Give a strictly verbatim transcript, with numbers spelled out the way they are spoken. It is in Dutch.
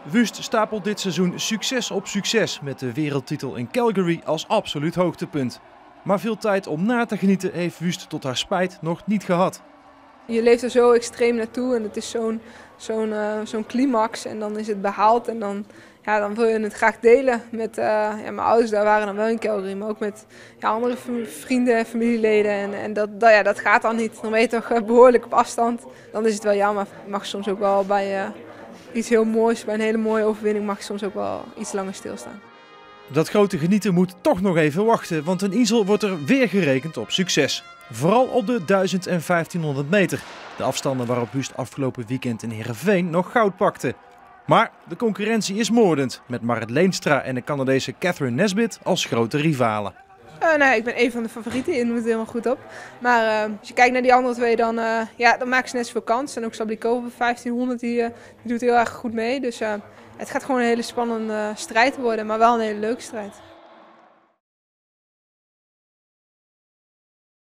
Wust stapelt dit seizoen succes op succes met de wereldtitel in Calgary als absoluut hoogtepunt. Maar veel tijd om na te genieten heeft Wust tot haar spijt nog niet gehad. Je leeft er zo extreem naartoe en het is zo'n zo'n uh, zo'n climax en dan is het behaald en dan, ja, dan wil je het graag delen met uh, ja, mijn ouders. Daar waren dan wel in Calgary, maar ook met ja, andere vrienden en familieleden en, en dat, dat, ja, dat gaat dan niet. Dan ben je toch uh, behoorlijk op afstand. Dan is het wel jammer. Je mag soms ook wel bij uh, iets heel moois, bij een hele mooie overwinning mag je soms ook wel iets langer stilstaan. Dat grote genieten moet toch nog even wachten, want in Insel wordt er weer gerekend op succes. Vooral op de duizend en vijftienhonderd meter. De afstanden waarop Wust afgelopen weekend in Heerenveen nog goud pakte. Maar de concurrentie is moordend, met Marit Leenstra en de Canadese Catherine Nesbitt als grote rivalen. Uh, nee, ik ben een van de favorieten, je noemt het helemaal goed op. Maar uh, als je kijkt naar die andere twee, dan, uh, ja, dan maken ze net zoveel kans. En ook Sablikova vijftienhonderd, die, uh, die doet heel erg goed mee. Dus uh, het gaat gewoon een hele spannende uh, strijd worden, maar wel een hele leuke strijd.